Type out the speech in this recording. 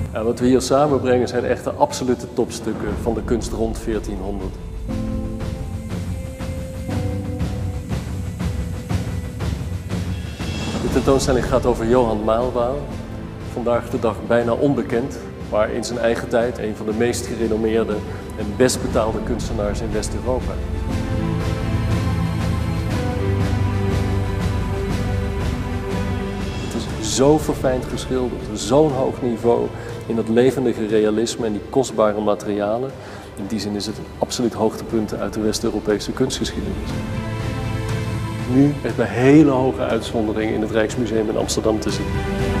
Ja, wat we hier samenbrengen zijn echt de absolute topstukken van de kunst rond 1400. De tentoonstelling gaat over Johan Maalva, vandaag de dag bijna onbekend, maar in zijn eigen tijd een van de meest gerenommeerde en best betaalde kunstenaars in West-Europa. Het is zo verfijnd geschilderd, zo'n hoog niveau in dat levendige realisme en die kostbare materialen. In die zin is het een absoluut hoogtepunt uit de West-Europese kunstgeschiedenis. Nu echt bij hele hoge uitzondering in het Rijksmuseum in Amsterdam te zien.